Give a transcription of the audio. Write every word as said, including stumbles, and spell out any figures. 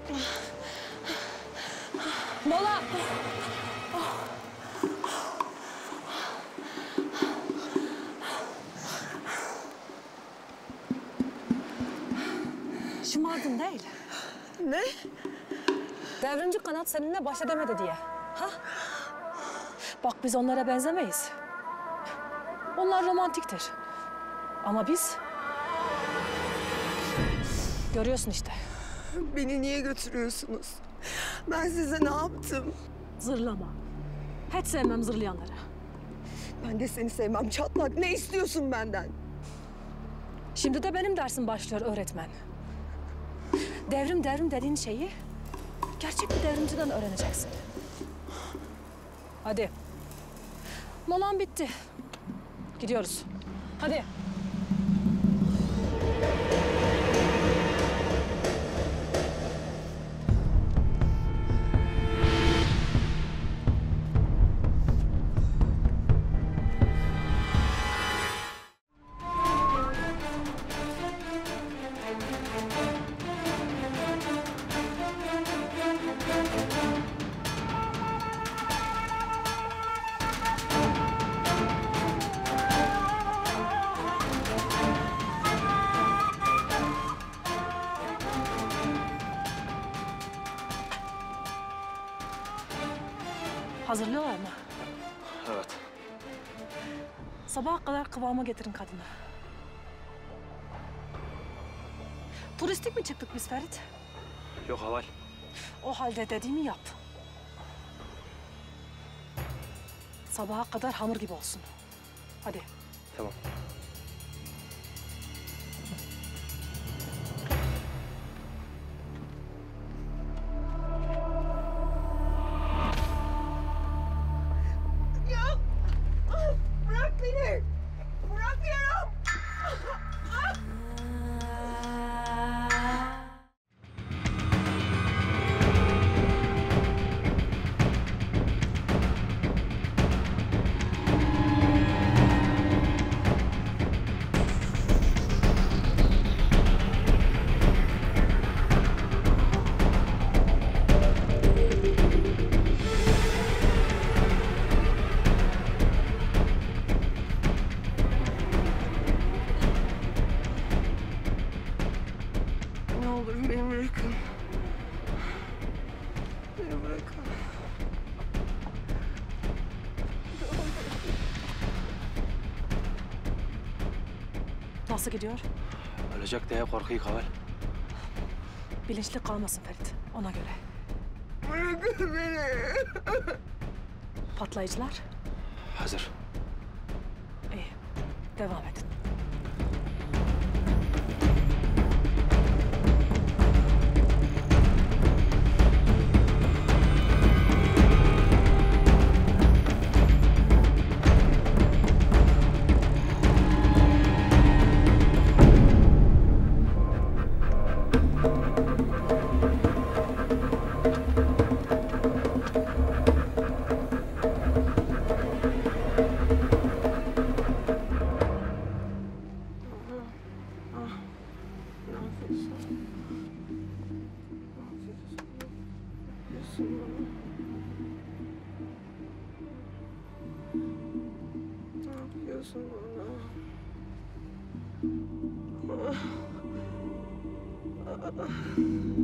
Mola! Şımardın değil. Ne? Devrimci kanat seninle baş edemedi diye. Ha? Bak biz onlara benzemeyiz. Onlar romantiktir. Ama biz... Görüyorsun işte. Beni niye götürüyorsunuz? Ben size ne yaptım? Zırlama. Hiç sevmem zırlayanları. Ben de seni sevmem çatlak. Ne istiyorsun benden? Şimdi de benim dersim başlıyor öğretmen. Devrim devrim dediğin şeyi gerçek bir devrimciden öğreneceksin. Hadi. Molan bitti. Gidiyoruz. Hadi. Hazırlıyorlar mı? Evet. Sabaha kadar kıvama getirin kadını. Turistik mi çıktık biz Ferit? Yok Haval. O halde dediğimi yap. Sabaha kadar hamur gibi olsun. Hadi. Tamam. Ya! Bırak beni! Bırak diyorum! Ne olur beni bırakın. Beni bırakın. Nasıl gidiyor? Ölecek diye korkuyor Haval. Bilinçli kalmasın Ferit, ona göre. Bırakın beni. Patlayıcılar, Hazır. iyi. Devam edin. Ne yapıyorsun bana?